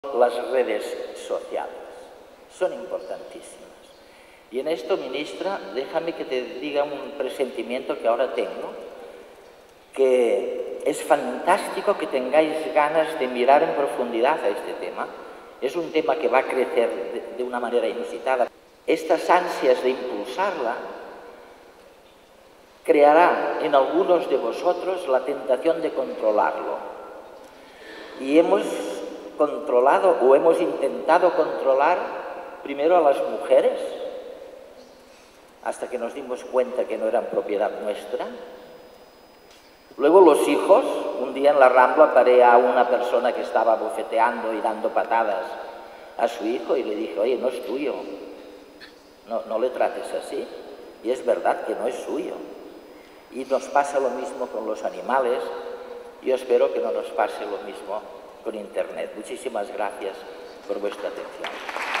Las redes sociales son importantísimas. Y en esto, ministra, déjame que te diga un presentimiento que ahora tengo, que es fantástico que tengáis ganas de mirar en profundidad a este tema. Es un tema que va a crecer de una manera inusitada. Estas ansias de impulsarla creará en algunos de vosotros la tentación de controlarlo. Y hemos controlado o hemos intentado controlar primero a las mujeres, hasta que nos dimos cuenta que no eran propiedad nuestra. Luego los hijos. Un día en la Rambla paré a una persona que estaba bofeteando y dando patadas a su hijo y le dije: oye, no es tuyo, no le trates así. Y es verdad que no es suyo. Y nos pasa lo mismo con los animales. Yo espero que no nos pase lo mismo con Internet. Muchísimas gracias por vuestra atención.